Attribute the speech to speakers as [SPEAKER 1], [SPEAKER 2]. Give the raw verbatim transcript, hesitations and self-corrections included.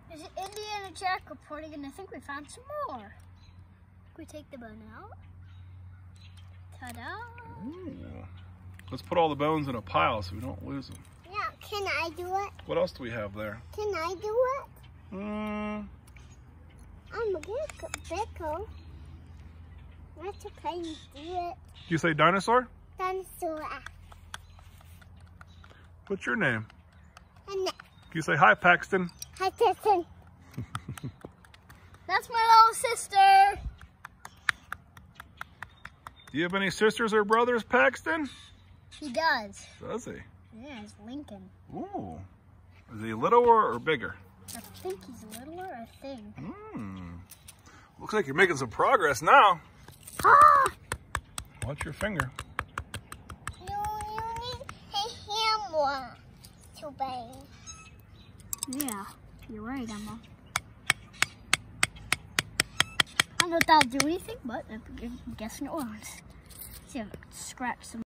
[SPEAKER 1] There's an Indiana Jack reporting, and I think we found some more. We take the bone out. Ta-da!
[SPEAKER 2] Ooh. Let's put all the bones in a pile so we don't lose them.
[SPEAKER 3] Yeah, can I do it?
[SPEAKER 2] What else do we have there?
[SPEAKER 3] Can I do it?
[SPEAKER 2] Hmm.
[SPEAKER 3] I'm a Bicko. That's okay, you do it.
[SPEAKER 2] You say dinosaur?
[SPEAKER 3] Dinosaur.
[SPEAKER 2] What's your name?
[SPEAKER 3] And
[SPEAKER 2] You say hi, Paxton.
[SPEAKER 3] hi, Paxton.
[SPEAKER 1] That's my little sister.
[SPEAKER 2] Do you have any sisters or brothers, Paxton?
[SPEAKER 1] He does.
[SPEAKER 2] Does he?
[SPEAKER 1] Yeah, it's Lincoln.
[SPEAKER 2] Ooh. Is he littler or bigger?
[SPEAKER 1] I think he's littler, I think.
[SPEAKER 2] Hmm. Looks like you're making some progress now.
[SPEAKER 1] Ah!
[SPEAKER 2] Watch your finger.
[SPEAKER 3] You, you need a hammer to bang.
[SPEAKER 1] Yeah, you're right, Emma. I don't know if that'll do anything, but I'm guessing it will. See if I can scratch some.